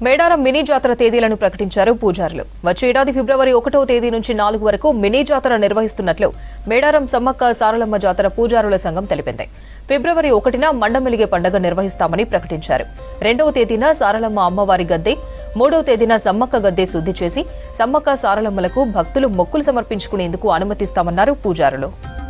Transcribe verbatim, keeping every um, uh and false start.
Medaram mini జాతర తేదీలను ప్రకటించారు పూజారులు. వచ్చే ఏడాది ఫిబ్రవరి ఒకటవ తేదీ నుంచి నాలుగు వరకు మినీ జాతర నిర్వహిస్తున్నట్లు మేడారం సమ్మక్క సారలమ్మ జాతర పూజారుల సంఘం తెలిపింది. ఫిబ్రవరి ఒకటిన మండమెలిగే పండుగ నిర్వహిస్తామని ప్రకటించారు. రెండవ తేదీన సారలమ్మ అమ్మవారి గద్దె, మూడవ తేదీన సమ్మక్క గద్దె శుద్ధి చేసి సమ్మక్క సారలమ్మలకు భక్తులు మొక్కులు సమర్పించుకునేందుకు అనుమతిస్తామన్నారు పూజారులు.